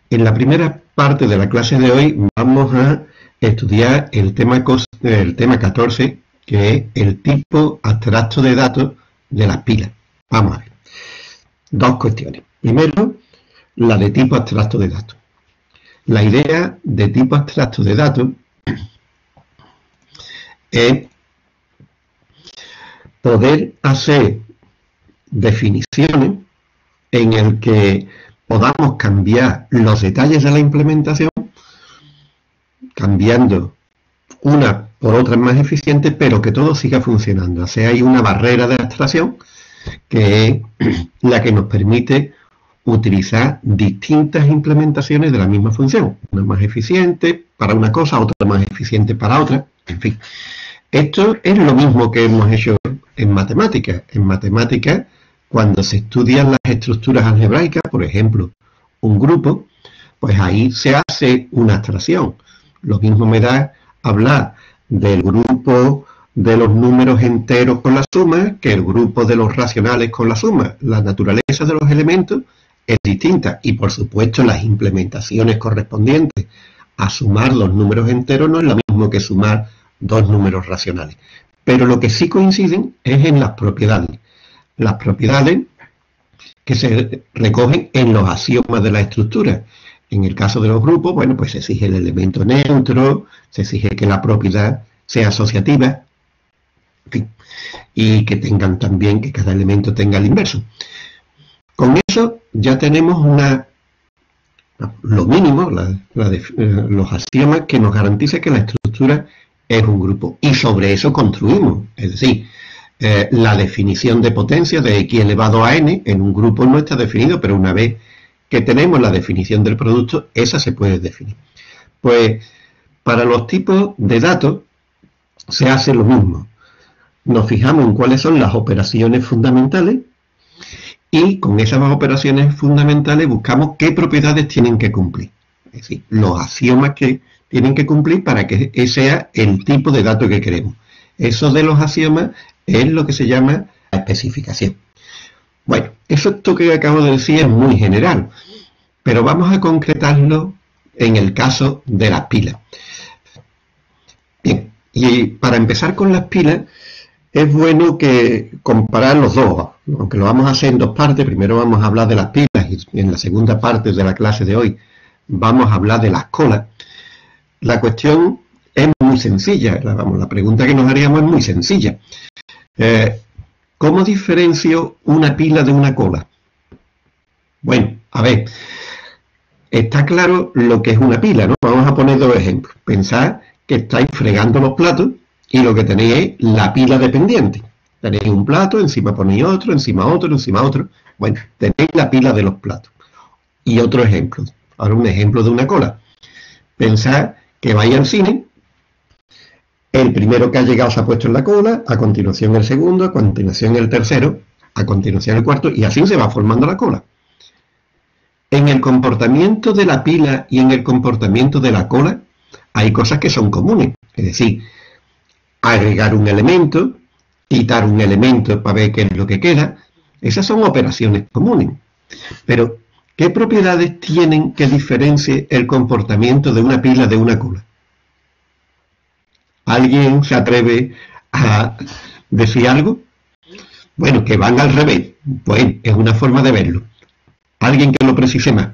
En la primera parte de la clase de hoy vamos a estudiar el tema 14, que es el tipo abstracto de datos de las pilas. Vamos a ver. Dos cuestiones. Primero, la de tipo abstracto de datos. La idea de tipo abstracto de datos es poder hacer definiciones en el que podamos cambiar los detalles de la implementación, cambiando una por otra más eficiente, pero que todo siga funcionando. O sea, hay una barrera de abstracción que es la que nos permite utilizar distintas implementaciones de la misma función. Una más eficiente para una cosa, otra más eficiente para otra, en fin. Esto es lo mismo que hemos hecho en matemáticas. En matemáticas, cuando se estudian las estructuras algebraicas, por ejemplo, un grupo, pues ahí se hace una abstracción. Lo mismo me da hablar del grupo de los números enteros con la suma que el grupo de los racionales con la suma. La naturaleza de los elementos es distinta y, por supuesto, las implementaciones correspondientes a sumar los números enteros no es lo mismo que sumar dos números racionales. Pero lo que sí coinciden es en las propiedades. Las propiedades que se recogen en los axiomas de la estructura. En el caso de los grupos, bueno, pues se exige el elemento neutro, se exige que la propiedad sea asociativa, en fin, y que tengan también, que cada elemento tenga el inverso. Con eso ya tenemos lo mínimo, los axiomas que nos garantiza que la estructura es un grupo. Y sobre eso construimos, es decir, la definición de potencia de x elevado a n en un grupo no está definido, pero una vez que tenemos la definición del producto, esa se puede definir. Pues para los tipos de datos se hace lo mismo. Nos fijamos en cuáles son las operaciones fundamentales y con esas operaciones fundamentales buscamos qué propiedades tienen que cumplir. Es decir, los axiomas que tienen que cumplir para que ese sea el tipo de dato que queremos. Eso de los axiomas es lo que se llama la especificación. Bueno, esto que acabo de decir es muy general, pero vamos a concretarlo en el caso de las pilas. Bien, y para empezar con las pilas, es bueno que comparar los dos, aunque lo vamos a hacer en dos partes. Primero vamos a hablar de las pilas y en la segunda parte de la clase de hoy vamos a hablar de las colas. La cuestión es muy sencilla, la pregunta que nos haríamos es muy sencilla. ¿Cómo diferencio una pila de una cola? Bueno, a ver, está claro lo que es una pila, ¿no? Vamos a poner dos ejemplos. Pensad que estáis fregando los platos y lo que tenéis es la pila de pendientes. Tenéis un plato, encima ponéis otro, encima otro, encima otro. Bueno, tenéis la pila de los platos. Y otro ejemplo. Ahora un ejemplo de una cola. Pensad que vais al cine, el primero que ha llegado se ha puesto en la cola, a continuación el segundo, a continuación el tercero, a continuación el cuarto, y así se va formando la cola. En el comportamiento de la pila y en el comportamiento de la cola hay cosas que son comunes. Es decir, agregar un elemento, quitar un elemento para ver qué es lo que queda. Esas son operaciones comunes. Pero, ¿qué propiedades tienen que diferencie el comportamiento de una pila de una cola? ¿Alguien se atreve a decir algo? Bueno, que van al revés. Pues es una forma de verlo. ¿Alguien que lo precise más?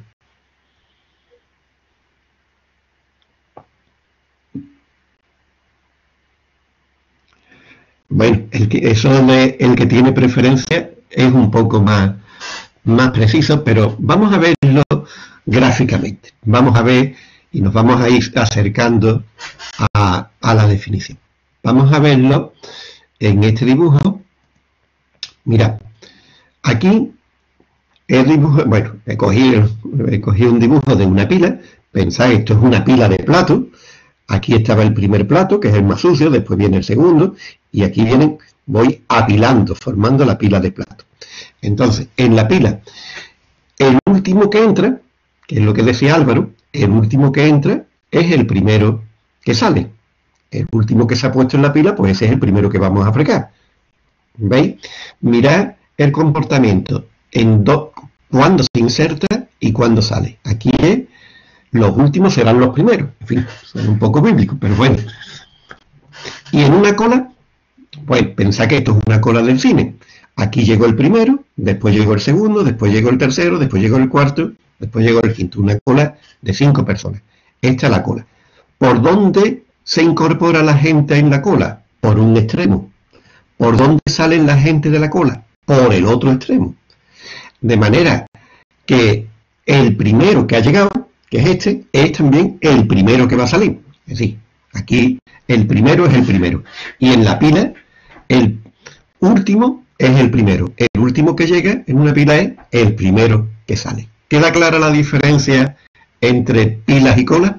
Bueno, el que tiene preferencia es un poco más preciso, pero vamos a verlo gráficamente. Vamos a ver y nos vamos a ir acercando a la definición. Vamos a verlo en este dibujo. Mirad, aquí el dibujo, bueno, he cogido un dibujo de una pila. Pensad, esto es una pila de platos. Aquí estaba el primer plato, que es el más sucio, después viene el segundo, y aquí voy apilando, formando la pila de platos. Entonces, en la pila, el último que entra, que es lo que decía Álvaro, el último que entra es el primero que sale. El último que se ha puesto en la pila, pues ese es el primero que vamos a fregar. ¿Veis? Mirad el comportamiento cuando se inserta y cuando sale. Aquí es los últimos serán los primeros. En fin, son un poco bíblicos, pero bueno. Y en una cola, pues pensad que esto es una cola del cine. Aquí llegó el primero, después llegó el segundo, después llegó el tercero, después llegó el cuarto, después llegó el quinto. Una cola de 5 personas. Esta es la cola. ¿Por dónde se incorpora la gente en la cola? Por un extremo. ¿Por dónde salen la gente de la cola? Por el otro extremo. De manera que el primero que ha llegado, que es este, es también el primero que va a salir. Es decir, aquí el primero es el primero. Y en la pila, el último es el primero. El último que llega en una pila es el primero que sale. ¿Queda clara la diferencia entre pilas y colas?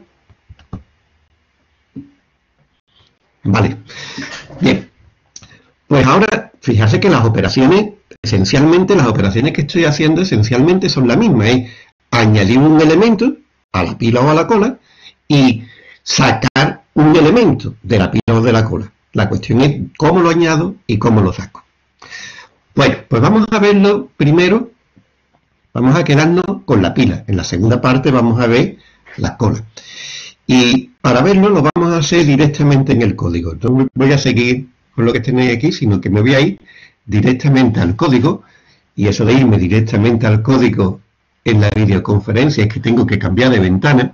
Vale. Bien. Pues ahora, fíjate que las operaciones, esencialmente, las operaciones que estoy haciendo esencialmente son las mismas. Es añadir un elemento a la pila o a la cola y sacar un elemento de la pila o de la cola. La cuestión es cómo lo añado y cómo lo saco. Bueno, pues vamos a verlo primero. Vamos a quedarnos con la pila. En la segunda parte vamos a ver las colas. Y para verlo lo vamos a hacer directamente en el código. No voy a seguir con lo que tenéis aquí, sino que me voy a ir directamente al código. Y eso de irme directamente al código en la videoconferencia es que tengo que cambiar de ventana.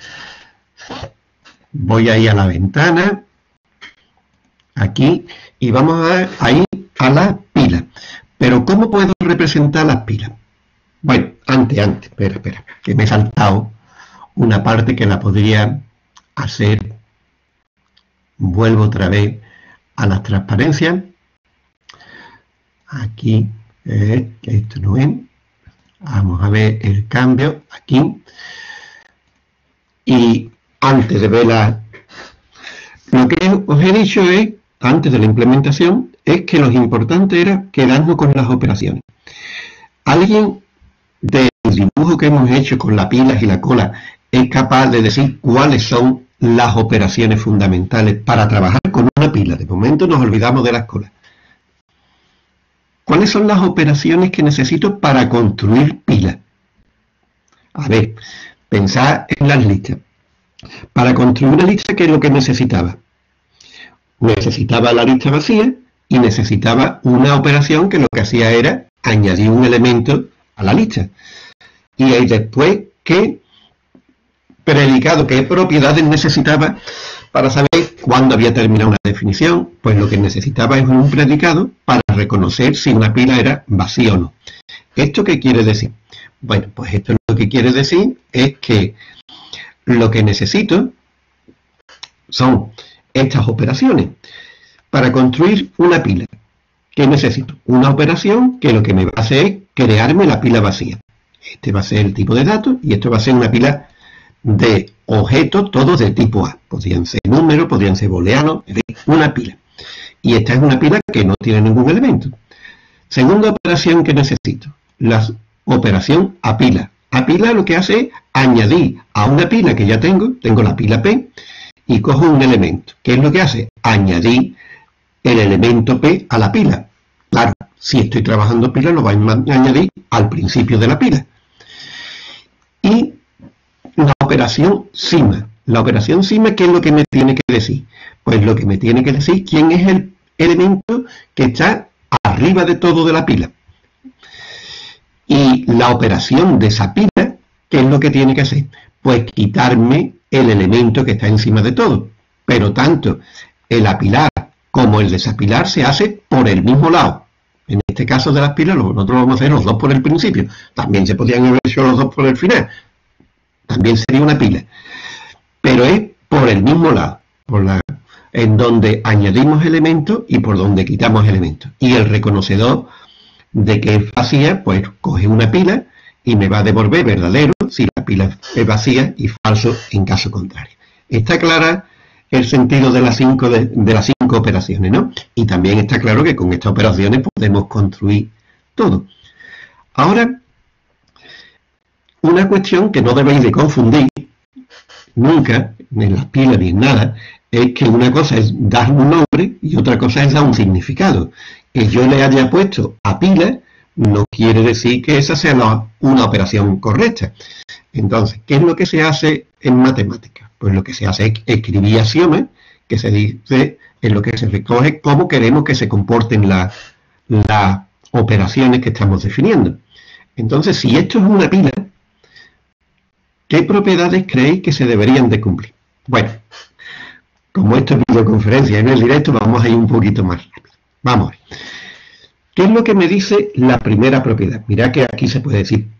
Voy a ir a la ventana, aquí, y vamos a ir a la pila. Pero ¿cómo puedo representar las pilas? Bueno, antes, espera, que me he saltado una parte que la podría hacer. Vuelvo otra vez a las transparencias. Aquí, que esto no es. Vamos a ver el cambio aquí. Y antes de ver lo que os he dicho es, antes de la implementación, es que lo importante era quedarnos con las operaciones. ¿Alguien del dibujo que hemos hecho con las pilas y la cola es capaz de decir cuáles son las operaciones fundamentales para trabajar con una pila? De momento nos olvidamos de las colas. ¿Cuáles son las operaciones que necesito para construir pilas? A ver, pensad en las listas. Para construir una lista, ¿qué es lo que necesitaba? Necesitaba la lista vacía y necesitaba una operación que lo que hacía era añadir un elemento a la lista. Y ahí después, ¿qué predicado, qué propiedades necesitaba para saber cuándo había terminado una definición? Pues lo que necesitaba es un predicado para reconocer si una pila era vacía o no. ¿Esto qué quiere decir? Bueno, pues esto lo que quiere decir es que lo que necesito son estas operaciones. Para construir una pila, ¿qué necesito? Una operación que lo que me va a hacer es crearme la pila vacía. Este va a ser el tipo de datos y esto va a ser una pila de objetos, todos de tipo A. Podrían ser números, podrían ser booleanos, es decir, una pila. Y esta es una pila que no tiene ningún elemento. Segunda operación que necesito, la operación a pila. A pila lo que hace es añadir a una pila que ya tengo la pila P, y cojo un elemento. ¿Qué es lo que hace? Añadir el elemento P a la pila. Claro, si estoy trabajando pila, lo voy a añadir al principio de la pila. Y la operación cima. La operación cima, ¿qué es lo que me tiene que decir? Pues lo que me tiene que decir quién es el elemento que está arriba de todo de la pila. Y la operación de esa pila, ¿qué es lo que tiene que hacer? Pues quitarme el elemento que está encima de todo. Pero tanto el apilar como el desapilar se hace por el mismo lado. En este caso de las pilas, nosotros vamos a hacer los dos por el principio. También se podrían haber hecho los dos por el final. También sería una pila. Pero es por el mismo lado. En donde añadimos elementos y por donde quitamos elementos. Y el reconocedor de que es vacía, pues coge una pila y me va a devolver verdadero si la pila es vacía y falso en caso contrario. Está clara el sentido de las cinco operaciones, ¿no? Y también está claro que con estas operaciones podemos construir todo. Ahora, una cuestión que no debéis de confundir nunca, ni en las pilas ni en nada, es que una cosa es dar un nombre y otra cosa es dar un significado. Que yo le haya puesto a pila no quiere decir que esa sea una operación correcta. Entonces, ¿qué es lo que se hace en matemáticas? Pues lo que se hace es escribir axiomas, que se dice en lo que se recoge cómo queremos que se comporten las operaciones que estamos definiendo. Entonces, si esto es una pila, ¿qué propiedades creéis que se deberían de cumplir? Bueno, como esto es videoconferencia y no es directo, vamos a ir un poquito más rápido. Vamos a ver. ¿Qué es lo que me dice la primera propiedad? Mirad que aquí se puede decir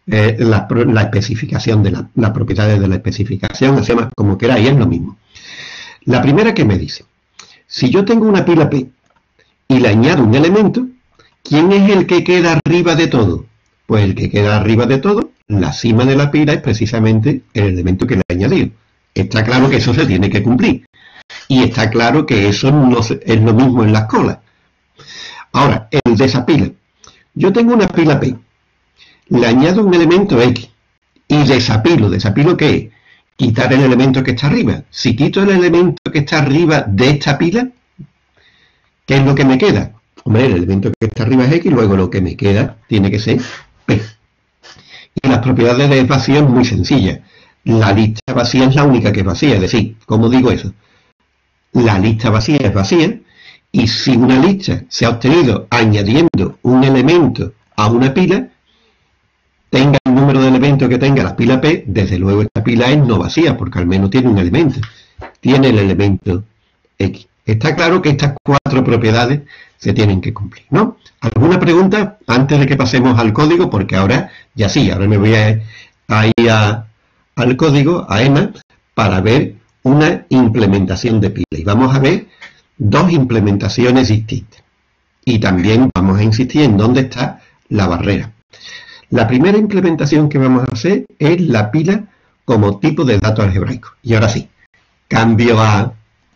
la especificación de las propiedades de la especificación, hacemos como queráis, es lo mismo. La primera que me dice, si yo tengo una pila P y le añado un elemento, ¿quién es el que queda arriba de todo? Pues el que queda arriba de todo, la cima de la pila, es precisamente el elemento que le he añadido. Está claro que eso se tiene que cumplir. Y está claro que eso no es lo mismo en las colas. Ahora, el de esa pila. Yo tengo una pila P, le añado un elemento X y desapilo. ¿Desapilo qué es? Quitar el elemento que está arriba. Si quito el elemento que está arriba de esta pila, ¿qué es lo que me queda? Hombre, el elemento que está arriba es X, luego lo que me queda tiene que ser P. Y las propiedades de vacío es muy sencillas. La lista vacía es la única que es vacía. Es decir, ¿cómo digo eso? La lista vacía es vacía, y si una lista se ha obtenido añadiendo un elemento a una pila, tenga el número de elementos que tenga la pila P, desde luego esta pila es no vacía, porque al menos tiene un elemento. Tiene el elemento X. Está claro que estas cuatro propiedades se tienen que cumplir, ¿no? ¿Alguna pregunta antes de que pasemos al código? Porque ahora, ya sí, ahora me voy a ir al código, a EMA, para ver una implementación de pila. Y vamos a ver dos implementaciones distintas. Y también vamos a insistir en dónde está la barrera. La primera implementación que vamos a hacer es la pila como tipo de dato algebraico. Y ahora sí, cambio a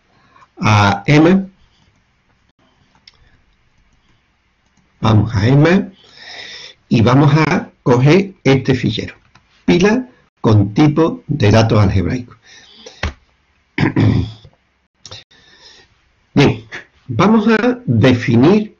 EMA. Vamos a EMA y vamos a coger este fichero. Pila con tipo de datos algebraicos. Bien, vamos a definir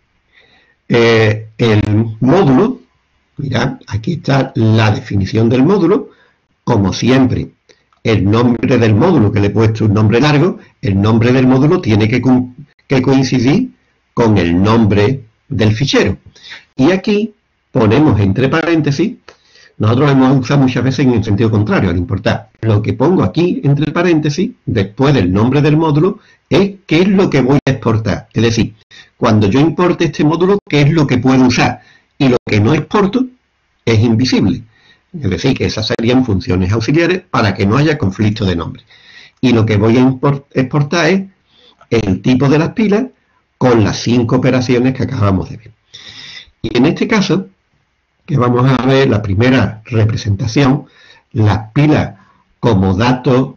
el módulo. Mirad, aquí está la definición del módulo. Como siempre, el nombre del módulo, que le he puesto un nombre largo, el nombre del módulo tiene que coincidir con el nombre del fichero. Y aquí ponemos entre paréntesis, nosotros lo hemos usado muchas veces en el sentido contrario, al importar. Lo que pongo aquí entre paréntesis, después del nombre del módulo, es qué es lo que voy a exportar. Es decir, cuando yo importe este módulo, qué es lo que puedo usar. Y lo que no exporto es invisible. Es decir, que esas serían funciones auxiliares para que no haya conflicto de nombre. Y lo que voy a exportar es el tipo de las pilas con las 5 operaciones que acabamos de ver. Y en este caso, que vamos a ver la primera representación, las pilas como dato,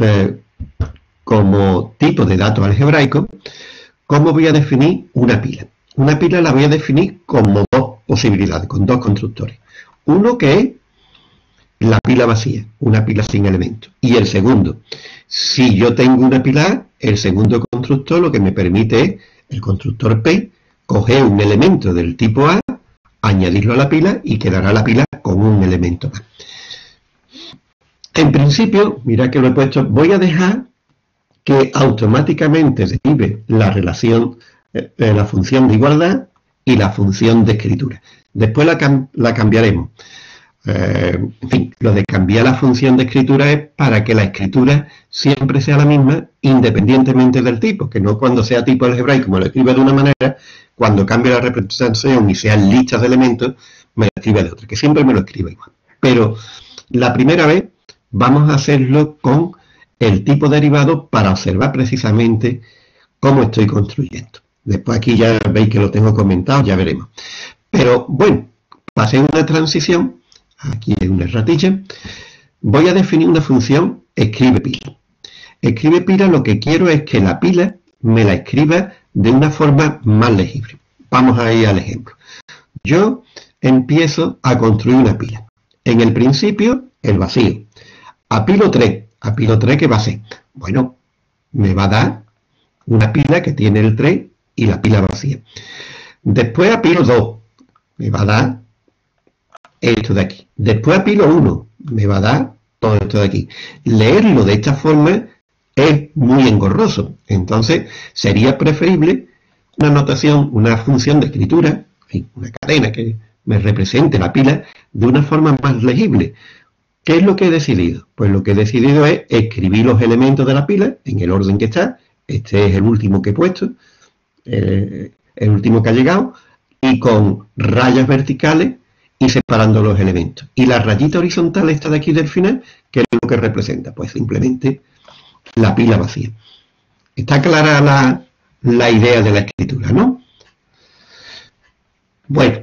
como tipo de dato algebraico, ¿cómo voy a definir una pila? Una pila la voy a definir como dos posibilidades, con dos constructores. Uno que es la pila vacía, una pila sin elementos. Y el segundo, si yo tengo una pila A, el segundo constructor lo que me permite es, el constructor P, coger un elemento del tipo A, añadirlo a la pila y quedará la pila con un elemento más. En principio, mirad que lo he puesto, voy a dejar que automáticamente derive la relación, la función de igualdad y la función de escritura. Después la cambiaremos. En fin, lo de cambiar la función de escritura es para que la escritura siempre sea la misma independientemente del tipo, que no cuando sea tipo algebraico me lo escribe de una manera, cuando cambie la representación y sean listas de elementos, me lo escribe de otra, que siempre me lo escribe igual. Pero la primera vez vamos a hacerlo con el tipo derivado para observar precisamente cómo estoy construyendo. Después aquí ya veis que lo tengo comentado, ya veremos. Pero bueno, pasé una transición, aquí hay una erratilla, voy a definir una función escribe pila. Escribe pila, lo que quiero es que la pila me la escriba de una forma más legible. Vamos a ir al ejemplo. Yo empiezo a construir una pila. En el principio, el vacío. Apilo 3. ¿Apilo 3 qué va a ser? Bueno, me va a dar una pila que tiene el 3 y la pila vacía. Después apilo 2. me va a dar esto de aquí. Después a pilo 1, me va a dar todo esto de aquí. Leerlo de esta forma es muy engorroso. Entonces, sería preferible una notación, una función de escritura, en fin, una cadena que me represente la pila de una forma más legible. ¿Qué es lo que he decidido? Pues lo que he decidido es escribir los elementos de la pila en el orden que está. Este es el último que he puesto, el último que ha llegado, y con rayas verticales y separando los elementos. Y la rayita horizontal esta de aquí del final, ¿qué es lo que representa? Pues simplemente la pila vacía. Está clara la idea de la escritura, ¿no? Bueno,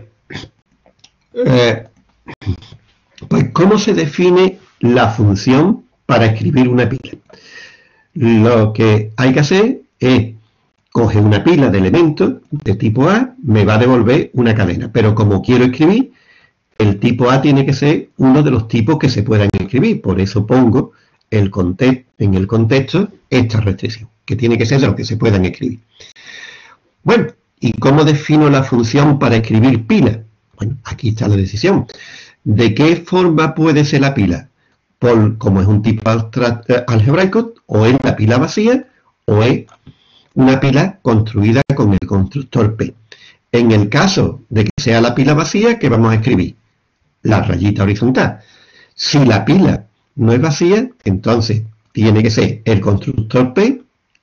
pues ¿cómo se define la función para escribir una pila? Lo que hay que hacer es coger una pila de elementos de tipo A, me va a devolver una cadena, pero como quiero escribir, el tipo A tiene que ser uno de los tipos que se puedan escribir, por eso pongo en el contexto esta restricción, que tiene que ser de los que se puedan escribir. Bueno, ¿y cómo defino la función para escribir pila? Bueno, aquí está la decisión. ¿De qué forma puede ser la pila? Como es un tipo algebraico, o es la pila vacía, o es una pila construida con el constructor P. En el caso de que sea la pila vacía, ¿qué vamos a escribir? La rayita horizontal. Si la pila no es vacía, entonces tiene que ser el constructor P,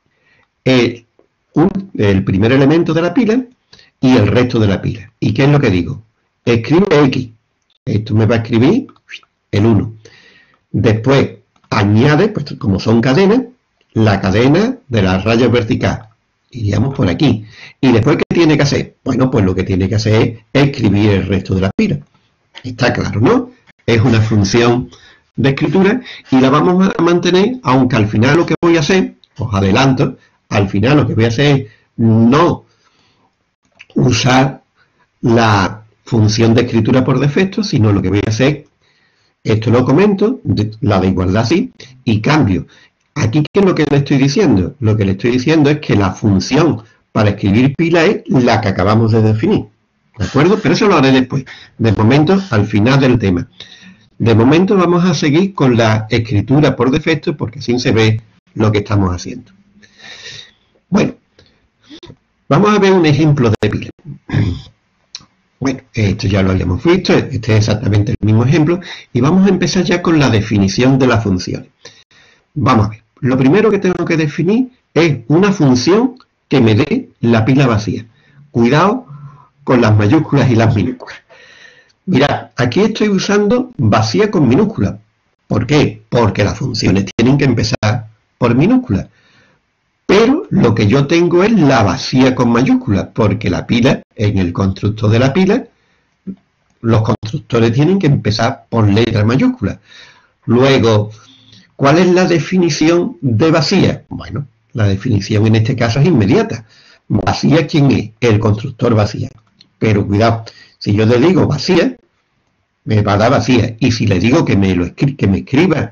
el primer elemento de la pila y el resto de la pila. ¿Y qué es lo que digo? Escribe X. Esto me va a escribir el 1. Después añade, pues como son cadenas, la cadena de la raya vertical. Iríamos por aquí. ¿Y después qué tiene que hacer? Bueno, pues lo que tiene que hacer es escribir el resto de la pila. Está claro, ¿no? Es una función de escritura y la vamos a mantener, aunque al final lo que voy a hacer, os adelanto, al final lo que voy a hacer es no usar la función de escritura por defecto, sino lo que voy a hacer, esto lo comento, la de igualdad sí, y cambio. Aquí, ¿qué es lo que le estoy diciendo? Lo que le estoy diciendo es que la función para escribir pila es la que acabamos de definir. ¿De acuerdo? Pero eso lo haré después. De momento, al final del tema. De momento vamos a seguir con la escritura por defecto, porque así se ve lo que estamos haciendo. Bueno, vamos a ver un ejemplo de pila. Bueno, esto ya lo habíamos visto, este es exactamente el mismo ejemplo, y vamos a empezar ya con la definición de las funciones. Vamos a ver, lo primero que tengo que definir es una función que me dé la pila vacía. Cuidado con las mayúsculas y las minúsculas. Mirad, aquí estoy usando vacía con minúsculas. ¿Por qué? Porque las funciones tienen que empezar por minúsculas. Pero lo que yo tengo es la vacía con mayúsculas, porque la pila, en el constructor de la pila, los constructores tienen que empezar por letras mayúsculas. Luego, ¿cuál es la definición de vacía? Bueno, la definición en este caso es inmediata. Vacía, ¿quién es? El constructor vacía. Pero cuidado, si yo le digo vacía, me va a dar vacía. Y si le digo que me escriba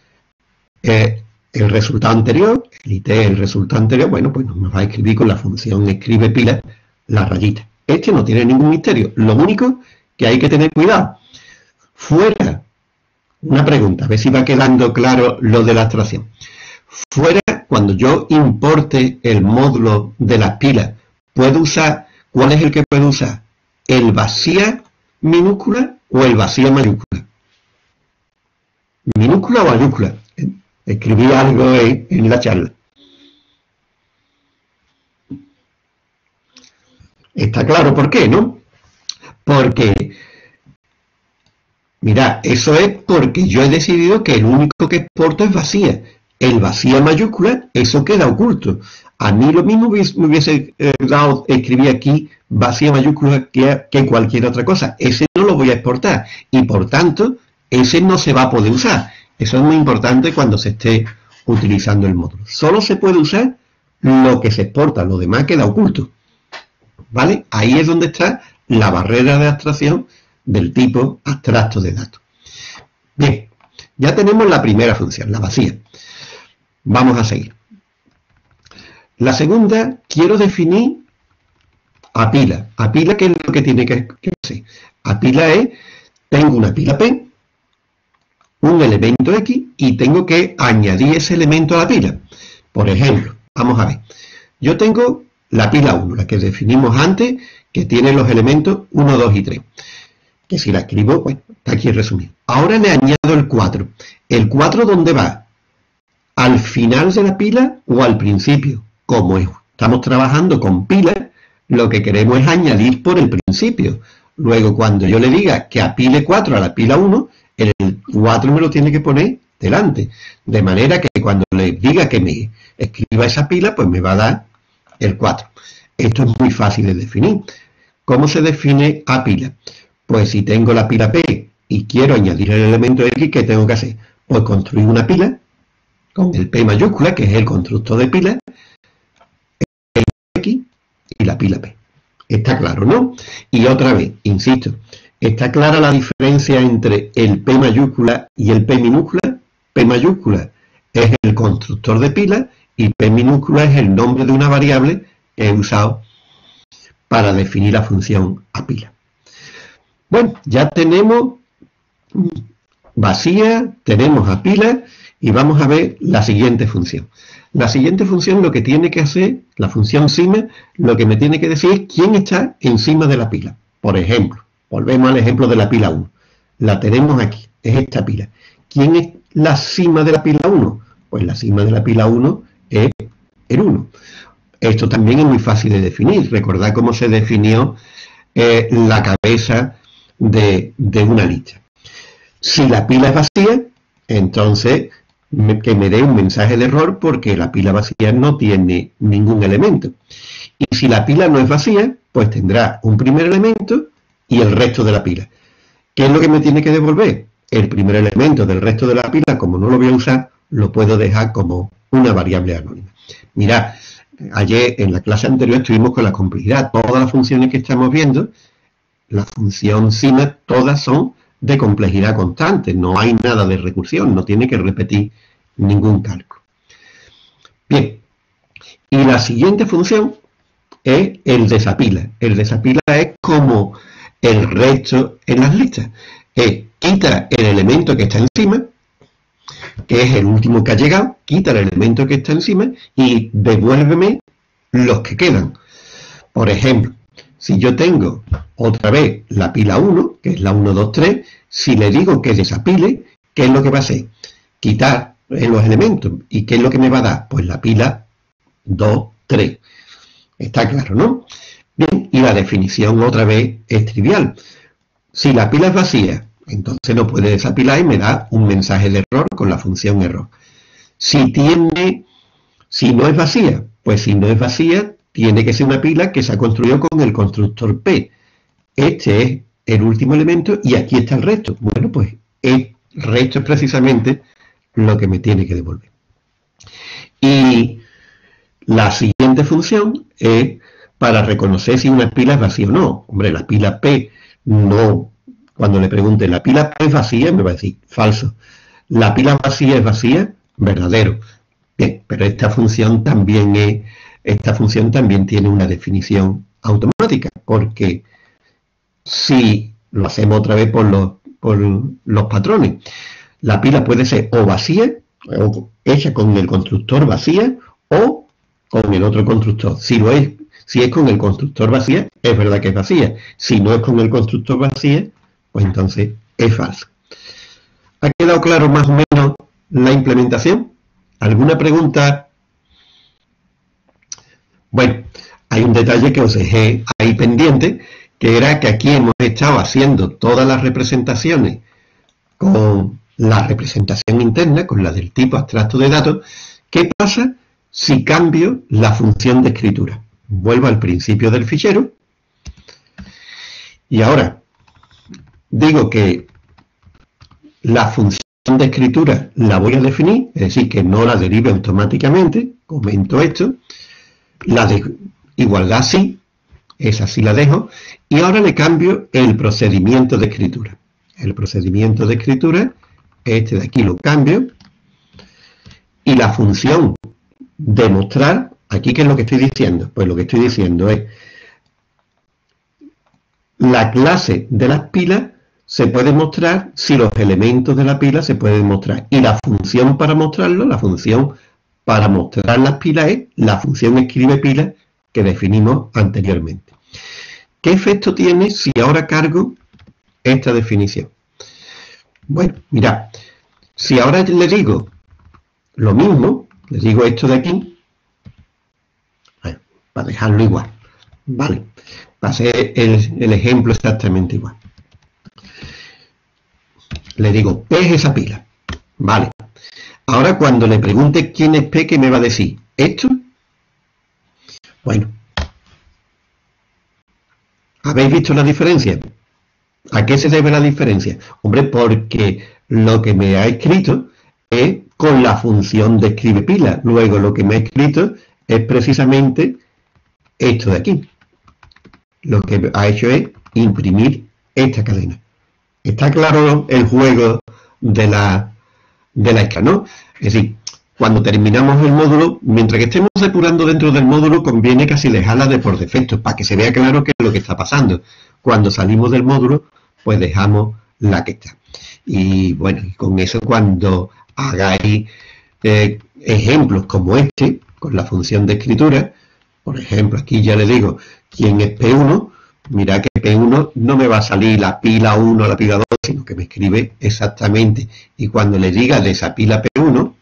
el resultado anterior, el resultado anterior, bueno, pues nos va a escribir con la función escribe pila la rayita. Este no tiene ningún misterio. Lo único que hay que tener cuidado. Fuera, una pregunta, a ver si va quedando claro lo de la abstracción. Fuera, cuando yo importe el módulo de las pilas, ¿puedo usar, cuál es el que puedo usar? ¿El vacía minúscula o el vacía mayúscula? ¿Minúscula o mayúscula? Escribí algo en la charla. Está claro por qué, ¿no? Porque, mirad, eso es porque yo he decidido que el único que exporto es vacía. El vacía mayúscula, eso queda oculto. A mí lo mismo me hubiese dado escribir aquí vacía mayúscula que cualquier otra cosa. Ese no lo voy a exportar y por tanto ese no se va a poder usar. Eso es muy importante cuando se esté utilizando el módulo. Solo se puede usar lo que se exporta, lo demás queda oculto. ¿Vale? Ahí es donde está la barrera de abstracción del tipo abstracto de datos. Bien, ya tenemos la primera función, la vacía. Vamos a seguir. La segunda, quiero definir a pila. A pila, ¿qué es lo lo que tiene que hacer. A pila E, tengo una pila P, un elemento X, y tengo que añadir ese elemento a la pila. Por ejemplo, vamos a ver, yo tengo la pila 1, la que definimos antes, que tiene los elementos 1, 2 y 3. Que si la escribo, bueno, está aquí resumido. Ahora le añado el 4. ¿El 4 dónde va? ¿Al final de la pila o al principio? Como estamos trabajando con pilas, lo que queremos es añadir por el principio. Luego, cuando yo le diga que apile 4 a la pila 1, el 4 me lo tiene que poner delante. De manera que cuando le diga que me escriba esa pila, pues me va a dar el 4. Esto es muy fácil de definir. ¿Cómo se define a pila? Pues si tengo la pila P y quiero añadir el elemento X, ¿qué tengo que hacer? Pues construir una pila con el P mayúscula, que es el constructor de pila, el X y la pila P. Está claro, ¿no? Y otra vez, insisto, ¿está clara la diferencia entre el P mayúscula y el P minúscula? P mayúscula es el constructor de pila y P minúscula es el nombre de una variable que he usado para definir la función a pila. Bueno, ya tenemos vacía, tenemos a pila y vamos a ver la siguiente función. La siguiente función lo que tiene que hacer, la función cima, lo que me tiene que decir es quién está encima de la pila. Por ejemplo, volvemos al ejemplo de la pila 1. La tenemos aquí, es esta pila. ¿Quién es la cima de la pila 1? Pues la cima de la pila 1 es el 1. Esto también es muy fácil de definir. Recordad cómo se definió la cabeza de una lista. Si la pila es vacía, entonces que me dé un mensaje de error porque la pila vacía no tiene ningún elemento. Y si la pila no es vacía, pues tendrá un primer elemento y el resto de la pila. ¿Qué es lo que me tiene que devolver? El primer elemento del resto de la pila, como no lo voy a usar, lo puedo dejar como una variable anónima. Mirad, ayer en la clase anterior estuvimos con la complejidad. Todas las funciones que estamos viendo, la función cima, todas son de complejidad constante. No hay nada de recursión, no tiene que repetir ningún cálculo. Bien, y la siguiente función es el desapila. El desapila es como el resto en las listas. Quita el elemento que está encima, que es el último que ha llegado, quita el elemento que está encima y devuélveme los que quedan. Por ejemplo, si yo tengo otra vez la pila 1, que es la 1, 2, 3, si le digo que desapile, ¿qué es lo que va a hacer? Quitar los elementos. ¿Y qué es lo que me va a dar? Pues la pila 2, 3. Está claro, ¿no? Bien, y la definición otra vez es trivial. Si la pila es vacía, entonces no puede desapilar y me da un mensaje de error con la función error. Si no es vacía, pues si no es vacía, tiene que ser una pila que se ha construido con el constructor P. Este es el último elemento y aquí está el resto. Bueno, pues el resto es precisamente lo que me tiene que devolver. Y la siguiente función es para reconocer si una pila es vacía o no. Hombre, la pila P no. Cuando le pregunte, ¿la pila P es vacía? Me va a decir, falso. ¿La pila vacía es vacía? Verdadero. Bien, pero esta función también tiene una definición automática, porque si lo hacemos otra vez por los patrones, la pila puede ser o vacía, o hecha con el constructor vacía, o con el otro constructor. Si es con el constructor vacía, es verdad que es vacía. Si no es con el constructor vacía, pues entonces es falso. ¿Ha quedado claro más o menos la implementación? ¿Alguna pregunta? Bueno, hay un detalle que os dejé ahí pendiente, que era que aquí hemos estado haciendo todas las representaciones con la representación interna, con la del tipo abstracto de datos. ¿Qué pasa si cambio la función de escritura? Vuelvo al principio del fichero y ahora digo que la función de escritura la voy a definir, es decir, que no la derive automáticamente. Comento esto. La de igualdad sí, esa sí la dejo. Y ahora le cambio el procedimiento de escritura. El procedimiento de escritura, este de aquí lo cambio. Y la función demostrar, aquí ¿qué es lo que estoy diciendo? Pues lo que estoy diciendo es la clase de las pilas se puede mostrar si los elementos de la pila se pueden mostrar. Y la función para mostrarlo, la función para mostrar las pilas es la función escribe pilas que definimos anteriormente. ¿Qué efecto tiene si ahora cargo esta definición? Bueno, mirad, si ahora le digo lo mismo, le digo esto de aquí, bueno, para dejarlo igual, ¿vale? Va a ser el ejemplo exactamente igual. Le digo, P es esa pila, ¿vale? Ahora cuando le pregunte quién es P, ¿qué me va a decir? ¿Esto? Bueno, ¿habéis visto la diferencia? ¿A qué se debe la diferencia? Hombre, porque lo que me ha escrito es con la función de escribe pila. Luego lo que me ha escrito es precisamente esto de aquí. Lo que ha hecho es imprimir esta cadena. ¿Está claro el juego de la escala, no? Es decir, cuando terminamos el módulo, mientras que estemos depurando dentro del módulo, conviene casi dejarla de por defecto, para que se vea claro qué es lo que está pasando. Cuando salimos del módulo, pues dejamos la que está. Y bueno, con eso cuando hagáis ejemplos como este, con la función de escritura, por ejemplo, aquí ya le digo quién es P1, mira que P1 no me va a salir la pila 1 o la pila 2, sino que me escribe exactamente. Y cuando le diga de esa pila P1,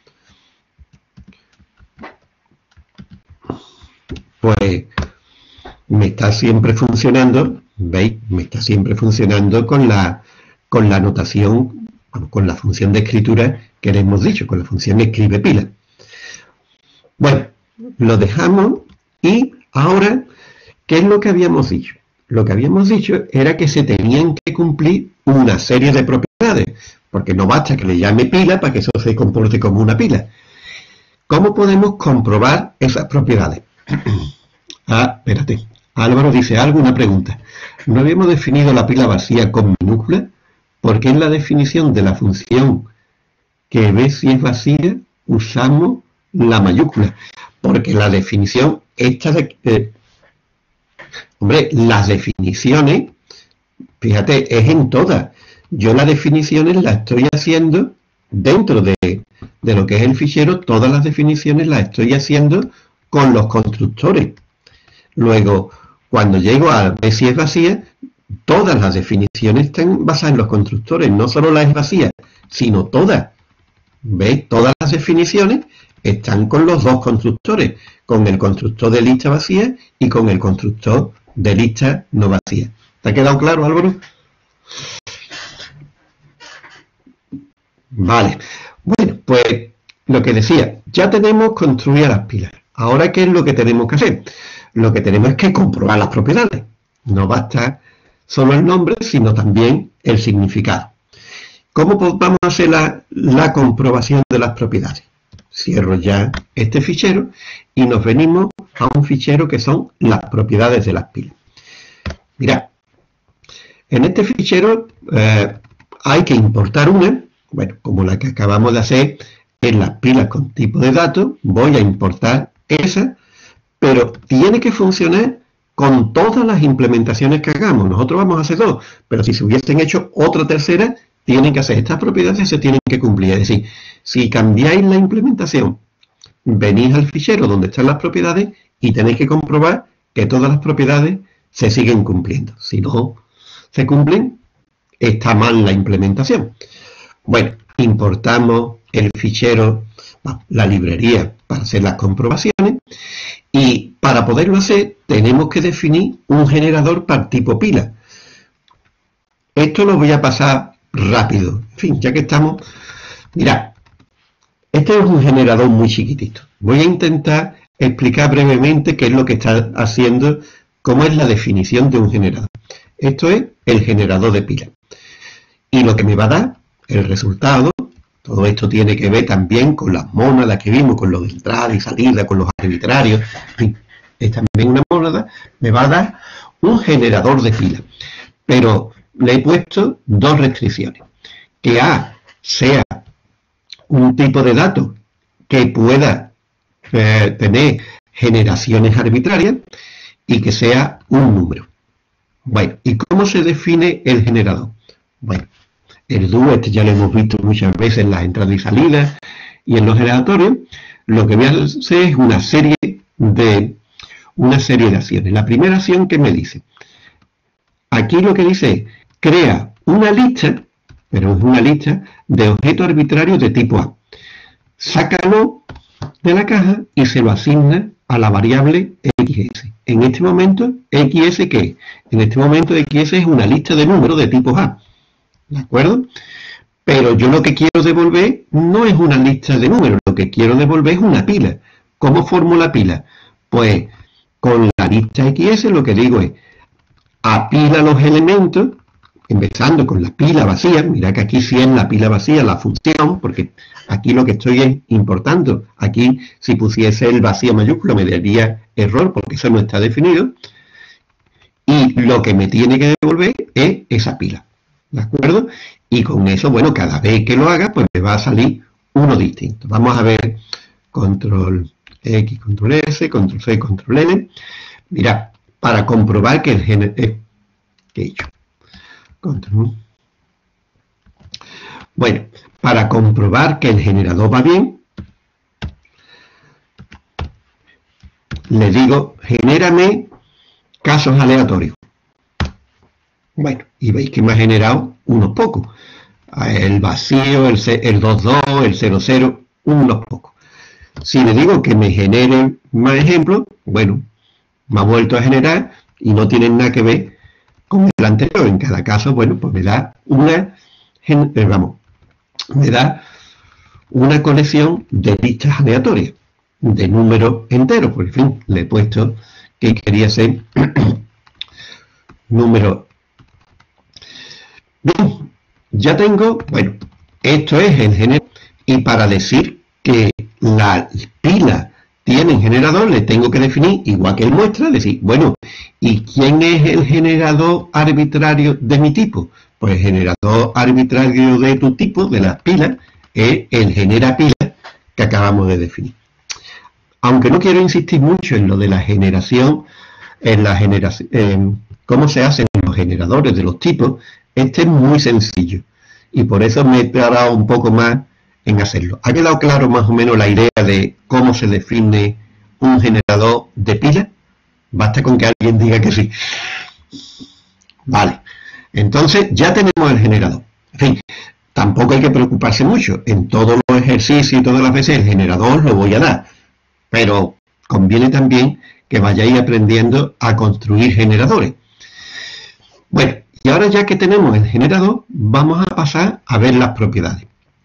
pues me está siempre funcionando, ¿veis? Me está siempre funcionando con la notación, con la función de escritura que le hemos dicho, con la función escribe pila. Bueno, lo dejamos y ahora, ¿qué es lo que habíamos dicho? Lo que habíamos dicho era que se tenían que cumplir una serie de propiedades, porque no basta que le llame pila para que eso se comporte como una pila. ¿Cómo podemos comprobar esas propiedades? Espérate. Álvaro dice, ¿alguna pregunta? ¿No habíamos definido la pila vacía con minúscula? Porque en la definición de la función que ve si es vacía, usamos la mayúscula. Porque la definición esta de... hombre, las definiciones, fíjate, es en todas. Yo las definiciones las estoy haciendo dentro de lo que es el fichero, todas las definiciones las estoy haciendo con los constructores. Luego, cuando llego a ver si es vacía, todas las definiciones están basadas en los constructores, no solo la es vacía, sino todas. ¿Veis? Todas las definiciones están con los dos constructores, con el constructor de lista vacía y con el constructor de lista no vacía. ¿Te ha quedado claro, Álvaro? Vale. Bueno, pues lo que decía, ya tenemos construidas las pilas. Ahora, ¿qué es lo que tenemos que hacer? Lo que tenemos es que comprobar las propiedades. No basta solo el nombre, sino también el significado. ¿Cómo vamos a hacer la comprobación de las propiedades? Cierro ya este fichero y nos venimos a un fichero que son las propiedades de las pilas. Mirad, en este fichero hay que importar una, bueno, como la que acabamos de hacer en las pilas con tipo de datos, voy a importar esa, pero tiene que funcionar con todas las implementaciones que hagamos. Nosotros vamos a hacer dos, pero si se hubiesen hecho otra tercera, tienen que hacer estas propiedades, se tienen que cumplir. Es decir, si cambiáis la implementación, venís al fichero donde están las propiedades y tenéis que comprobar que todas las propiedades se siguen cumpliendo. Si no se cumplen, está mal la implementación. Bueno, importamos el fichero, la librería para hacer las comprobaciones y para poderlo hacer tenemos que definir un generador para tipo pila. Esto lo voy a pasar rápido. En fin, ya que estamos... Mirad, este es un generador muy chiquitito. Voy a intentar explicar brevemente qué es lo que está haciendo, cómo es la definición de un generador. Esto es el generador de pila. Y lo que me va a dar, el resultado, todo esto tiene que ver también con las mónadas que vimos, con los de entrada y salida, con los arbitrarios. En fin, es también una mónada, me va a dar un generador de pila. Pero le he puesto dos restricciones. Que A sea un tipo de dato que pueda tener generaciones arbitrarias y que sea un número. Bueno, ¿y cómo se define el generador? Bueno, el dúo este ya lo hemos visto muchas veces en las entradas y salidas y en los generatorios. Lo que voy a hacer es una serie de acciones. La primera acción que me dice, aquí lo que dice es, crea una lista, pero es una lista de objetos arbitrarios de tipo A. Sácalo de la caja y se lo asigna a la variable XS. En este momento, XS, ¿qué es? En este momento, XS es una lista de números de tipo A. ¿De acuerdo? Pero yo lo que quiero devolver no es una lista de números, lo que quiero devolver es una pila. ¿Cómo formo la pila? Pues con la lista XS lo que digo es, apila los elementos, empezando con la pila vacía. Mira que aquí sí es la pila vacía la función, porque aquí lo que estoy es importando. Aquí si pusiese el vacío mayúsculo me daría error, porque eso no está definido. Y lo que me tiene que devolver es esa pila. ¿De acuerdo? Y con eso, bueno, cada vez que lo haga, pues me va a salir uno distinto. Vamos a ver control X, control S, control C, control L. Mira, para comprobar que el generador... ¿qué he hecho? Control. Bueno, para comprobar que el generador va bien, le digo, genérame casos aleatorios. Bueno, y veis que me ha generado unos pocos. El vacío, el 2,2, el 0,0, unos pocos. Si le digo que me genere más ejemplos, bueno, me ha vuelto a generar y no tienen nada que ver con el anterior. En cada caso, bueno, pues me da una colección de listas aleatorias, de números enteros. Por fin, le he puesto que quería ser número. Bien, ya tengo, bueno, esto es el generador, y para decir que la pila tiene generador, le tengo que definir, igual que el muestra, decir, bueno, ¿y quién es el generador arbitrario de mi tipo? Pues el generador arbitrario de tu tipo, de las pilas, es el genera pila que acabamos de definir. Aunque no quiero insistir mucho en lo de la generación, cómo se hacen los generadores de los tipos, este es muy sencillo y por eso me he tardado un poco más en hacerlo. ¿Ha quedado claro más o menos la idea de cómo se define un generador de pila? Basta con que alguien diga que sí. Vale, entonces ya tenemos el generador. En fin, tampoco hay que preocuparse mucho. En todos los ejercicios y todas las veces el generador lo voy a dar. Pero conviene también que vayáis aprendiendo a construir generadores. Bueno, y ahora ya que tenemos el generador, vamos a pasar a ver las propiedades.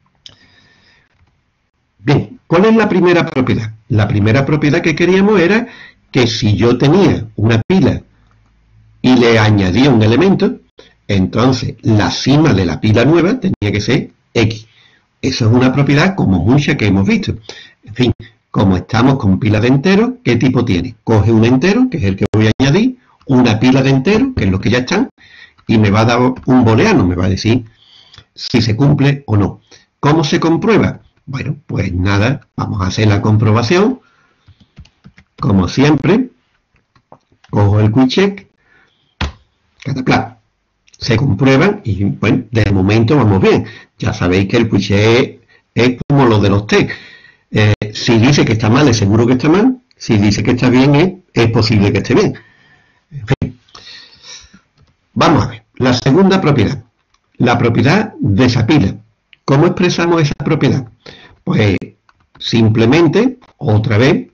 Bien, ¿cuál es la primera propiedad? La primera propiedad que queríamos era que si yo tenía una pila y le añadía un elemento, entonces la cima de la pila nueva tenía que ser X. Eso es una propiedad como muchas que hemos visto. En fin, como estamos con pila de enteros, ¿qué tipo tiene? Coge un entero, que es el que voy a añadir, una pila de enteros, que es los que ya están, y me va a dar un booleano, me va a decir si se cumple o no. ¿Cómo se comprueba? Bueno, pues nada, vamos a hacer la comprobación. Como siempre, cojo el quick check, cataplan. Se comprueban y, bueno, de momento vamos bien. Ya sabéis que el quick check es como lo de los test. Si dice que está mal, es seguro que está mal. Si dice que está bien, es posible que esté bien. En fin. Vamos a ver. La segunda propiedad. La propiedad de esa pila. ¿Cómo expresamos esa propiedad? Pues simplemente, otra vez,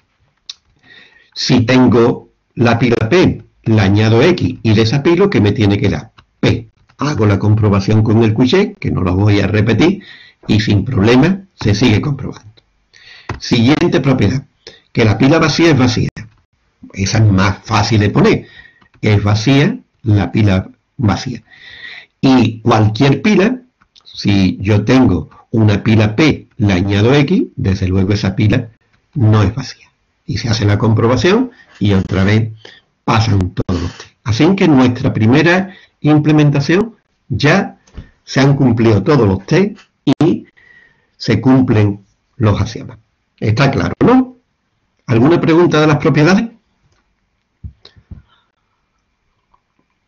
si tengo la pila P, le añado X y desapilo, ¿qué me tiene que dar? P. Hago la comprobación con el quick check, que no lo voy a repetir, y sin problema se sigue comprobando. Siguiente propiedad, que la pila vacía es vacía. Esa es más fácil de poner. Es vacía la pila vacía. Y cualquier pila, si yo tengo una pila P, le añado X, desde luego esa pila no es vacía. Y se hace la comprobación y otra vez pasan todos los test. Así que en nuestra primera implementación ya se han cumplido todos los test y se cumplen los axiomas. Está claro, ¿no? ¿Alguna pregunta de las propiedades?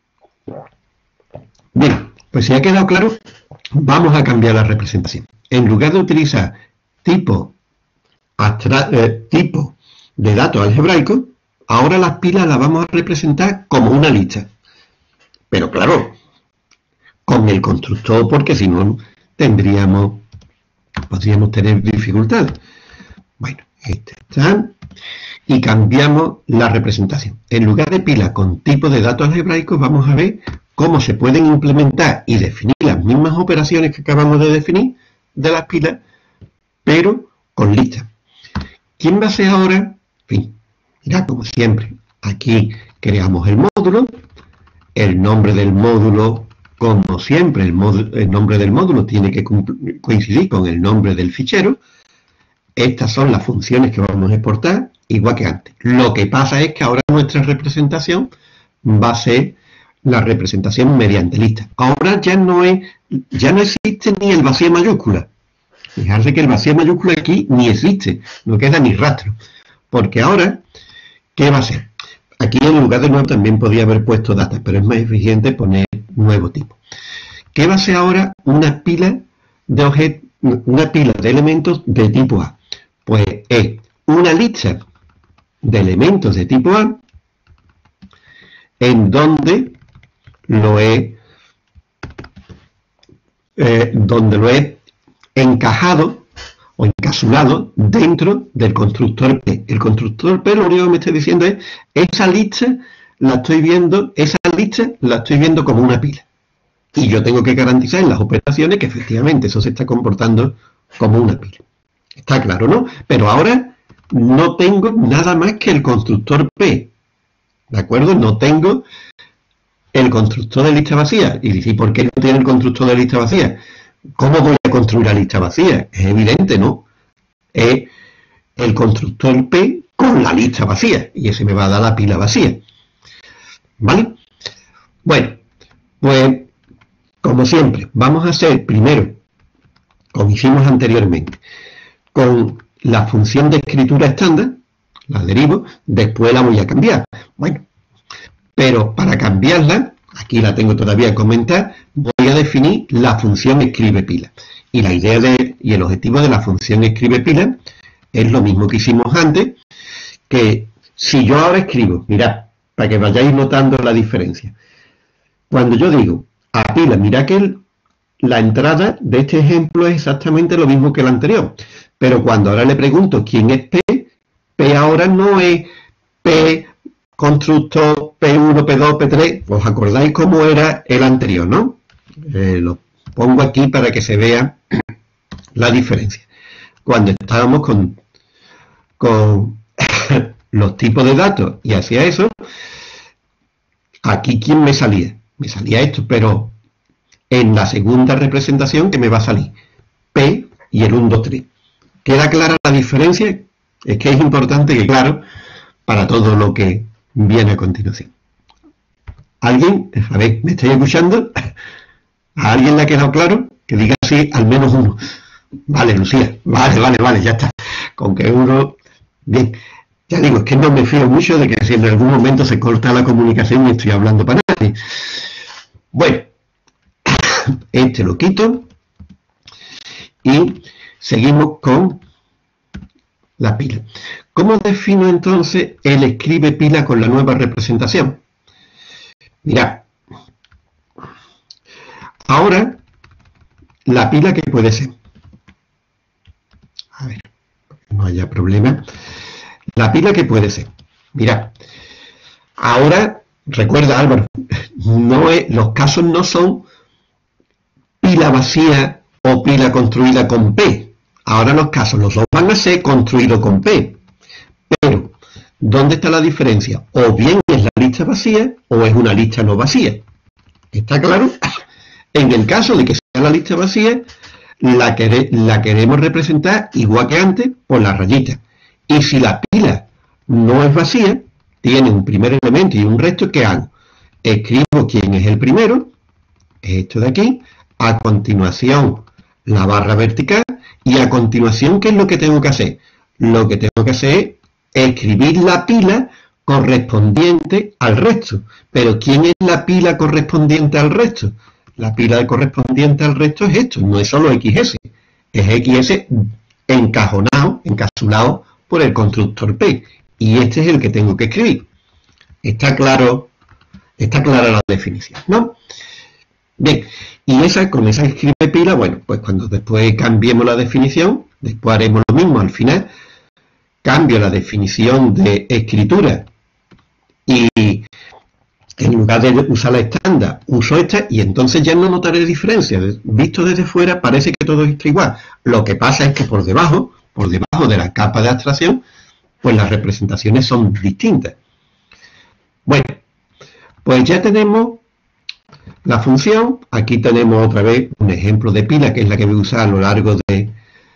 Bien, pues si ha quedado claro, vamos a cambiar la representación. En lugar de utilizar tipo de datos algebraicos, ahora las pilas las vamos a representar como una lista. Pero claro, con el constructor, porque si no podríamos tener dificultades. Bueno, este está. Y cambiamos la representación. En lugar de pilas con tipo de datos algebraicos, vamos a ver cómo se pueden implementar y definir las mismas operaciones que acabamos de definir de las pilas, pero con listas. ¿Quién va a ser ahora? En fin, mirad, como siempre, aquí creamos el módulo, el nombre del módulo, como siempre, el nombre del módulo tiene que coincidir con el nombre del fichero. Estas son las funciones que vamos a exportar, igual que antes. Lo que pasa es que ahora nuestra representación va a ser la representación mediante lista. Ahora ya no existe ni el vacío mayúscula. Fijarse que el vacío mayúscula aquí ni existe, no queda ni rastro. Porque ahora, ¿qué va a ser? Aquí en lugar de nuevo también podría haber puesto datas, pero es más eficiente poner nuevo tipo. ¿Qué va a ser ahora una pila de elementos de tipo A? Pues es una lista de elementos de tipo A en donde lo he encajado o encapsulado dentro del constructor P. El constructor P lo único que me está diciendo es esa lista la estoy viendo como una pila. Y yo tengo que garantizar en las operaciones que efectivamente eso se está comportando como una pila. Está claro, ¿no? Pero ahora no tengo nada más que el constructor P. ¿De acuerdo? No tengo el constructor de lista vacía. Y dice, ¿por qué no tiene el constructor de lista vacía? ¿Cómo voy a construir la lista vacía? Es evidente, ¿no? Es el constructor P con la lista vacía. Y ese me va a dar la pila vacía. ¿Vale? Bueno, pues como siempre, vamos a hacer primero, como hicimos anteriormente, con la función de escritura estándar, la derivo, después la voy a cambiar. Bueno, pero para cambiarla, aquí la tengo todavía que comentar, voy a definir la función escribe pila. Y la idea y el objetivo de la función escribe pila es lo mismo que hicimos antes, que si yo ahora escribo, mirad, para que vayáis notando la diferencia. Cuando yo digo a pila, mirad que la entrada de este ejemplo es exactamente lo mismo que la anterior. Pero cuando ahora le pregunto quién es P, P ahora no es P constructor P1, P2, P3. ¿Os acordáis cómo era el anterior, no? Lo pongo aquí para que se vea la diferencia. Cuando estábamos con los tipos de datos y hacía eso, aquí ¿quién me salía? Me salía esto, pero en la segunda representación que me va a salir P y el 1, 2, 3. ¿Queda clara la diferencia? Es que es importante que claro para todo lo que viene a continuación. ¿Alguien? A ver, ¿me estáis escuchando? ¿A alguien le ha quedado claro? Que diga sí, al menos uno. Vale, Lucía. Vale, ya está. Con que uno... Bien. Ya digo, es que no me fío mucho de que si en algún momento se corta la comunicación y estoy hablando para nadie. Bueno, este lo quito y seguimos con la pila. ¿Cómo defino entonces el escribe pila con la nueva representación? Mirad, ahora la pila que puede ser, a ver, no haya problema, la pila que puede ser, mirad, ahora recuerda Álvaro, los casos no son pila vacía o pila construida con P. Ahora los casos, los dos van a ser construidos con P. Pero, ¿dónde está la diferencia? O bien es la lista vacía o es una lista no vacía. ¿Está claro? En el caso de que sea la lista vacía, la queremos representar igual que antes por la rayita. Y si la pila no es vacía, tiene un primer elemento y un resto, ¿qué hago? Escribo quién es el primero, esto de aquí, a continuación la barra vertical, y a continuación, ¿qué es lo que tengo que hacer? Lo que tengo que hacer es escribir la pila correspondiente al resto. Pero ¿quién es la pila correspondiente al resto? La pila correspondiente al resto es esto, no es solo XS, es XS encajonado, encapsulado por el constructor P. Y este es el que tengo que escribir. Está claro, está clara la definición, ¿no? Bien, y con esa escribe pila, bueno, pues cuando después cambiemos la definición, después haremos lo mismo al final, cambio la definición de escritura y en lugar de usar la estándar, uso esta y entonces ya no notaré diferencia. Visto desde fuera parece que todo está igual. Lo que pasa es que por debajo de la capa de abstracción, pues las representaciones son distintas. Bueno, pues ya tenemos la función. Aquí tenemos otra vez un ejemplo de pila, que es la que voy a usar a lo largo de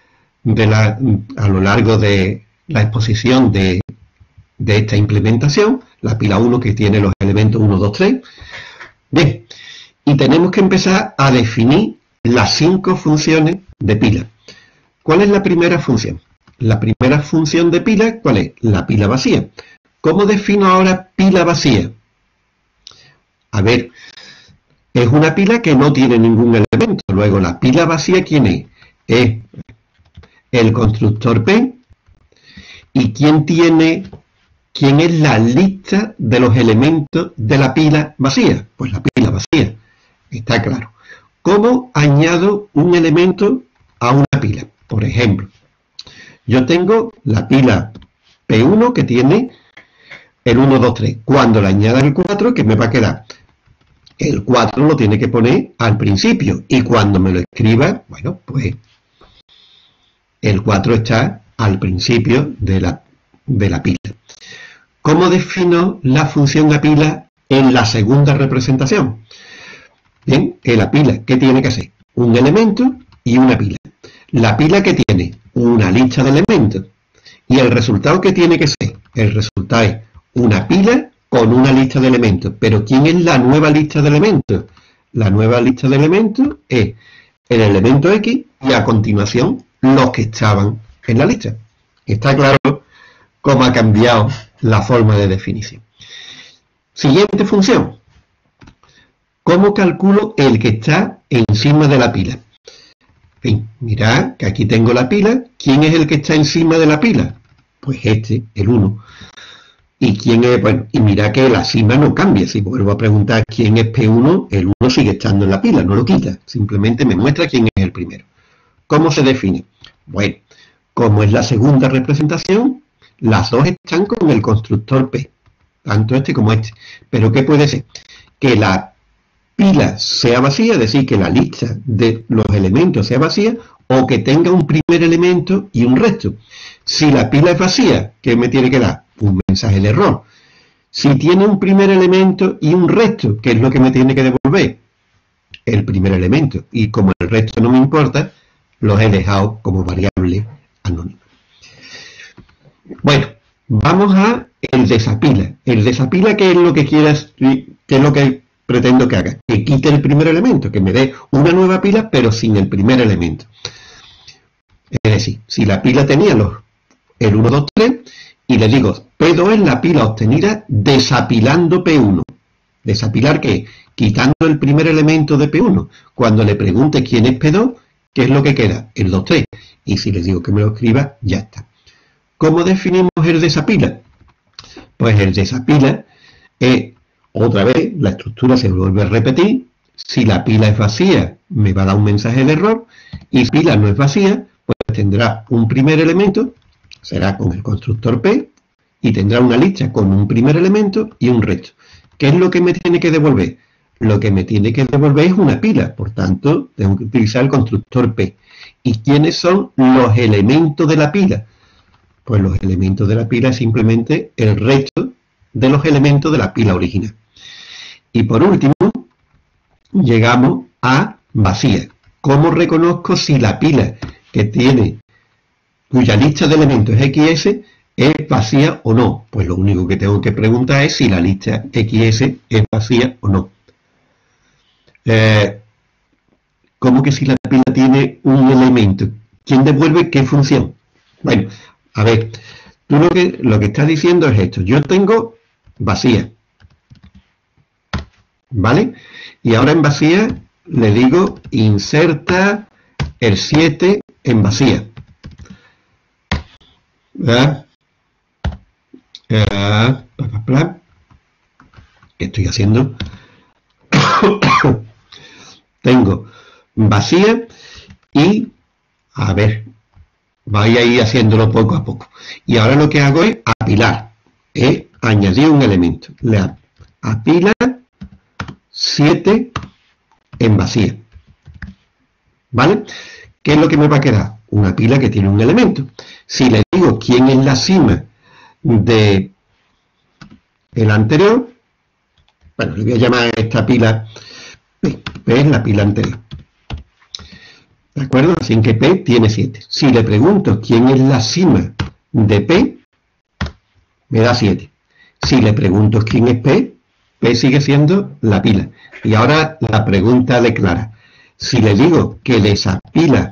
la exposición de esta implementación, la pila 1 que tiene los elementos 1, 2, 3. Bien, y tenemos que empezar a definir las 5 funciones de pila. ¿Cuál es la primera función? La primera función de pila, ¿cuál es? La pila vacía. ¿Cómo defino ahora pila vacía? A ver, es una pila que no tiene ningún elemento. Luego, la pila vacía, ¿quién es? Es el constructor P. ¿Y quién es la lista de los elementos de la pila vacía? Pues la pila vacía. Está claro. ¿Cómo añado un elemento a una pila? Por ejemplo, yo tengo la pila P1 que tiene el 1, 2, 3. Cuando le añada el 4, ¿qué me va a quedar? El 4 lo tiene que poner al principio. Y cuando me lo escriba, bueno, pues el 4 está al principio de la pila. ¿Cómo defino la función a pila en la segunda representación? Bien, en la pila, ¿qué tiene que hacer? Un elemento y una pila. La pila que tiene una lista de elementos. ¿Y el resultado qué tiene que ser? El resultado es una pila con una lista de elementos. ¿Pero quién es la nueva lista de elementos? La nueva lista de elementos es el elemento X y a continuación los que estaban en la lista. Está claro cómo ha cambiado la forma de definición. Siguiente función. ¿Cómo calculo el que está encima de la pila? En fin, mirad que aquí tengo la pila. ¿Quién es el que está encima de la pila? Pues este, el 1. ¿Y quién es? Bueno, y mirad que la cima no cambia. Si vuelvo a preguntar quién es P1, el 1 sigue estando en la pila, no lo quita. Simplemente me muestra quién es el primero. ¿Cómo se define? Bueno, como es la segunda representación, las dos están con el constructor P, tanto este como este. ¿Pero qué puede ser? Que la pila sea vacía, es decir, que la lista de los elementos sea vacía, o que tenga un primer elemento y un resto. Si la pila es vacía, ¿qué me tiene que dar? Un mensaje de error. Si tiene un primer elemento y un resto, ¿qué es lo que me tiene que devolver? El primer elemento. Y como el resto no me importa, los he dejado como variable anónima. Bueno, vamos a el desapila. El desapila, ¿qué es lo que quieras? ¿Qué es lo que pretendo que haga? Que quite el primer elemento, que me dé una nueva pila, pero sin el primer elemento. Es decir, si la pila tenía el 1, 2, 3, y le digo, P2 es la pila obtenida desapilando P1. ¿Desapilar qué? Quitando el primer elemento de P1. Cuando le pregunte quién es P2, ¿qué es lo que queda? El 2, 3. Y si le digo que me lo escriba, ya está. ¿Cómo definimos el desapila? Pues el desapila es, otra vez, la estructura se vuelve a repetir. Si la pila es vacía, me va a dar un mensaje de error. Y si la pila no es vacía, pues tendrá un primer elemento, será con el constructor P, y tendrá una lista con un primer elemento y un resto. ¿Qué es lo que me tiene que devolver? Lo que me tiene que devolver es una pila, por tanto, tengo que utilizar el constructor P. ¿Y quiénes son los elementos de la pila? Pues los elementos de la pila es simplemente el resto de los elementos de la pila original. Y por último, llegamos a vacía. ¿Cómo reconozco si la pila que tiene, cuya lista de elementos es XS, es vacía o no? Pues lo único que tengo que preguntar es si la lista XS es vacía o no. ¿Cómo que si la pila tiene un elemento? ¿Quién devuelve qué función? Bueno, a ver, tú lo que estás diciendo es esto. Yo tengo vacía, ¿vale? Y ahora en vacía le digo inserta el 7 en vacía. ¿Verdad? ¿Qué estoy haciendo? Tengo vacía y, a ver, vaya a ir haciéndolo poco a poco. Y ahora lo que hago es apilar, es añadir un elemento. Le apila 7 en vacía. ¿Vale? ¿Qué es lo que me va a quedar? Una pila que tiene un elemento. Si le digo quién es la cima de el anterior, bueno, le voy a llamar a esta pila P. P es la pila anterior. ¿De acuerdo? Así que P tiene 7. Si le pregunto quién es la cima de P, me da 7. Si le pregunto quién es P, P sigue siendo la pila. Y ahora la pregunta de Clara. Si le digo que desapila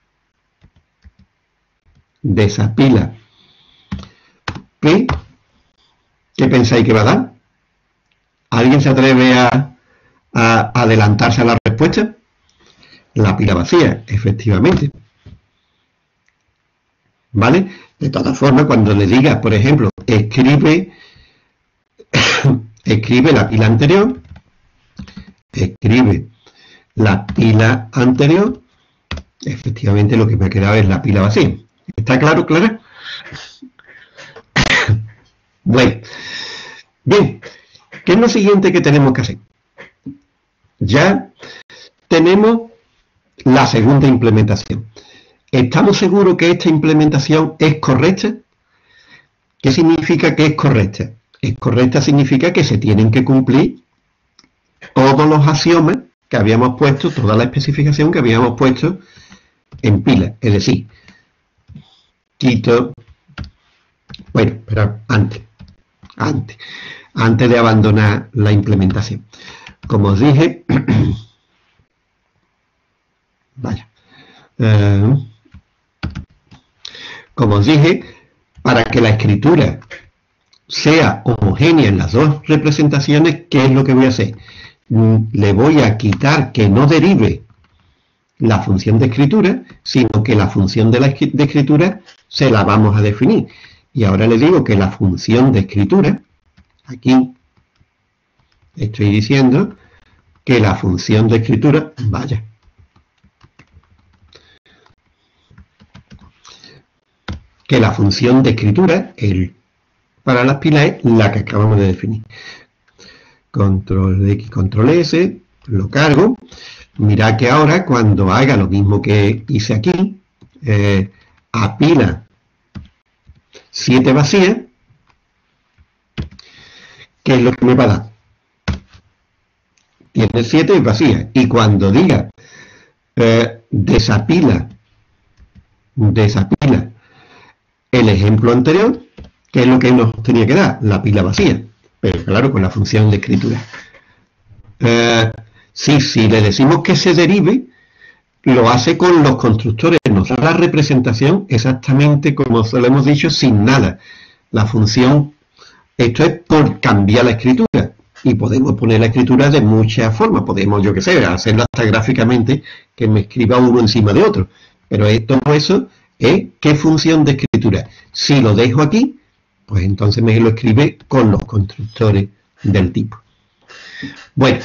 P, ¿qué pensáis que va a dar? ¿Alguien se atreve a adelantarse a la respuesta? La pila vacía, efectivamente. ¿Vale? De todas formas, cuando le digas, por ejemplo, escribe la pila anterior, efectivamente lo que me ha quedado es la pila vacía. ¿Está claro, Clara? Bueno, bien, ¿qué es lo siguiente que tenemos que hacer? Ya tenemos la segunda implementación. ¿Estamos seguros que esta implementación es correcta? ¿Qué significa que es correcta? Es correcta significa que se tienen que cumplir todos los axiomas que habíamos puesto, toda la especificación que habíamos puesto en pila. Es decir, quito, bueno, pero antes de abandonar la implementación. Como os dije, vaya, como os dije, para que la escritura sea homogénea en las dos representaciones, ¿qué es lo que voy a hacer? Le voy a quitar que no derive la función de escritura, sino que la función de escritura se la vamos a definir. Y ahora le digo que la función de escritura, aquí estoy diciendo que la función de escritura, vaya, que la función de escritura para las pilas es la que acabamos de definir. Control X, Control S, lo cargo. Mirad que ahora cuando haga lo mismo que hice aquí, apila 7 vacías, ¿qué es lo que me va a dar? Tiene 7 vacías. Y cuando diga desapila el ejemplo anterior, ¿qué es lo que nos tenía que dar? La pila vacía. Pero claro, con la función de escritura. Si le decimos que se derive, lo hace con los constructores. Nos da la representación exactamente como lo hemos dicho, sin nada. La función, esto es por cambiar la escritura. Y podemos poner la escritura de muchas formas. Podemos, yo qué sé, hacerlo hasta gráficamente, que me escriba uno encima de otro. Pero todo eso es qué función de escritura. Si lo dejo aquí, pues entonces me lo escribe con los constructores del tipo. Bueno,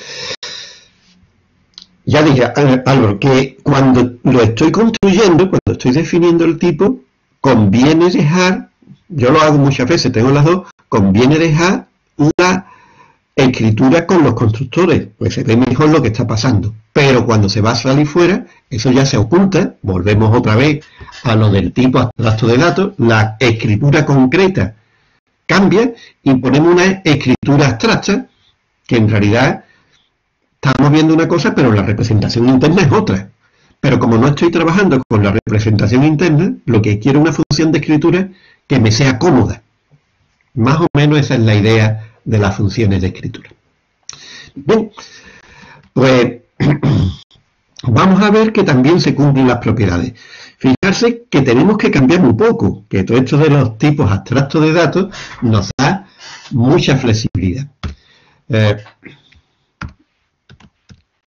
ya dije, Álvaro, que cuando lo estoy construyendo, cuando estoy definiendo el tipo, conviene dejar, yo lo hago muchas veces, tengo las dos, conviene dejar una escritura con los constructores, pues se ve mejor lo que está pasando. Pero cuando se va a salir fuera, eso ya se oculta, volvemos otra vez a lo del tipo abstracto de datos, la escritura concreta cambia y ponemos una escritura abstracta que en realidad estamos viendo una cosa, pero la representación interna es otra. Pero como no estoy trabajando con la representación interna, lo que quiero es una función de escritura que me sea cómoda. Más o menos esa es la idea de las funciones de escritura. Bien, pues vamos a ver que también se cumplen las propiedades. Fijarse que tenemos que cambiar muy poco, que todo esto de los tipos abstractos de datos nos da mucha flexibilidad.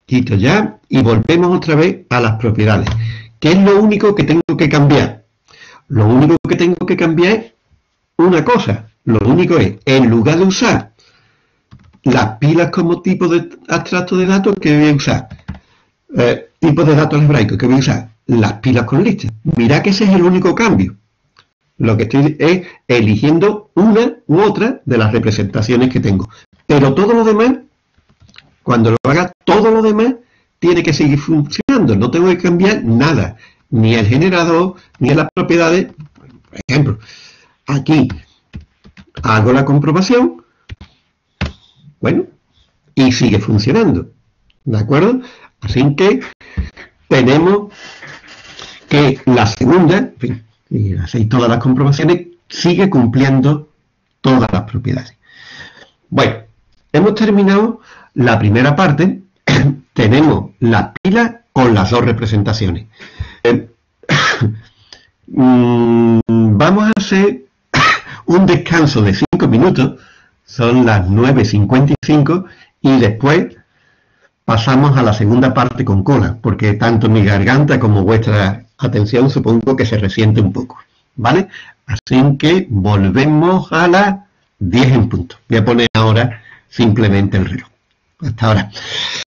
Quito ya y volvemos otra vez a las propiedades. ¿Qué es lo único que tengo que cambiar? Lo único que tengo que cambiar es una cosa. Lo único es, en lugar de usar las pilas como tipo de abstracto de datos, que voy a usar tipos de datos algebraicos, que voy a usar las pilas con listas. Mirad que ese es el único cambio. Lo que estoy es eligiendo una u otra de las representaciones que tengo. Pero todo lo demás, cuando lo haga, todo lo demás tiene que seguir funcionando. No tengo que cambiar nada. Ni el generador, ni en las propiedades. Por ejemplo, aquí hago la comprobación. Bueno, y sigue funcionando. ¿De acuerdo? Así que tenemos que la segunda, en fin, y hacéis todas las comprobaciones, sigue cumpliendo todas las propiedades. Bueno, hemos terminado la primera parte. Tenemos las pilas con las dos representaciones. Vamos a hacer un descanso de 5 minutos. Son las 9:55 y después pasamos a la segunda parte con cola, porque tanto mi garganta como vuestra atención supongo que se resiente un poco, ¿vale? Así que volvemos a las 10 en punto. Voy a poner ahora simplemente el reloj. Hasta ahora.